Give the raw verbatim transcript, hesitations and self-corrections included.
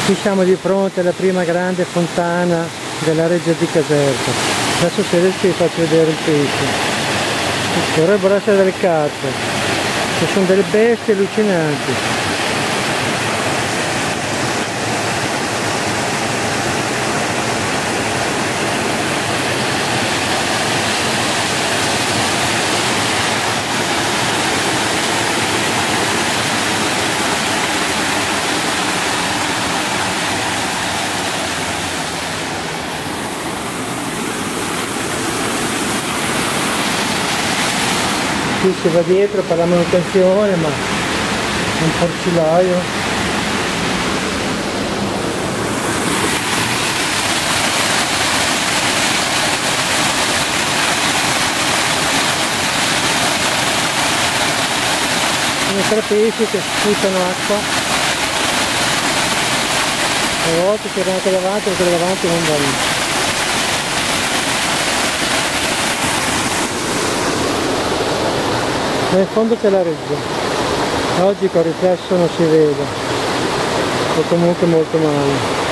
Qui siamo di fronte alla prima grande fontana della Reggia di Caserta. Adesso se riesco vi faccio vedere il pesce. Dovrebbero essere delle carpe. Ci sono delle bestie allucinanti. Qui si va dietro per la manutenzione, ma è un porcilaio. Sono tre pesci che sputano acqua. A volte tirano anche davanti perché davanti non vanno. Nel fondo c'è la Reggia. Oggi col riflesso non si vede, o comunque molto male.